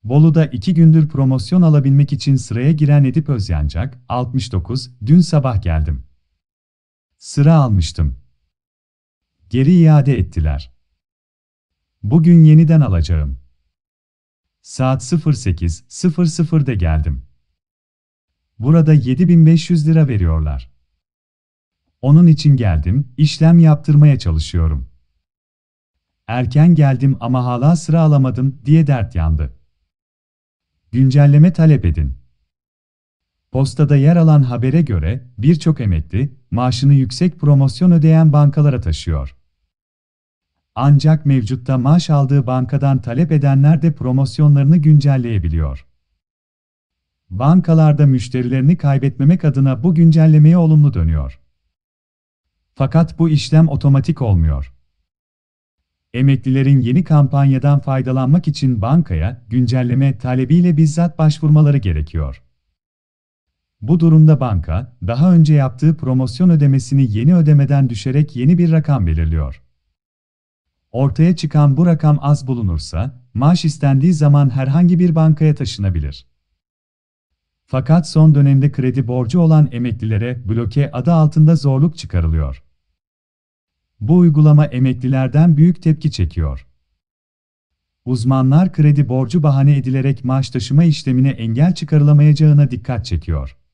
Bolu'da 2 gündür promosyon alabilmek için sıraya giren Edip Özyancak, 69, dün sabah geldim. Sıra almıştım. Geri iade ettiler. Bugün yeniden alacağım. Saat 08.00'de geldim. Burada 7.500 lira veriyorlar. Onun için geldim, işlem yaptırmaya çalışıyorum. Erken geldim ama hala sıra alamadım diye dert yandı. Güncelleme talep edin. Postada yer alan habere göre birçok emekli maaşını yüksek promosyon ödeyen bankalara taşıyor. Ancak mevcutta maaş aldığı bankadan talep edenler de promosyonlarını güncelleyebiliyor. Bankalarda müşterilerini kaybetmemek adına bu güncellemeye olumlu dönüyor. Fakat bu işlem otomatik olmuyor. Emeklilerin yeni kampanyadan faydalanmak için bankaya güncelleme talebiyle bizzat başvurmaları gerekiyor. Bu durumda banka, daha önce yaptığı promosyon ödemesini yeni ödemeden düşerek yeni bir rakam belirliyor. Ortaya çıkan bu rakam az bulunursa, maaş istendiği zaman herhangi bir bankaya taşınabilir. Fakat son dönemde kredi borcu olan emeklilere bloke adı altında zorluk çıkarılıyor. Bu uygulama emeklilerden büyük tepki çekiyor. Uzmanlar kredi borcu bahane edilerek maaş taşıma işlemine engel çıkarılamayacağına dikkat çekiyor.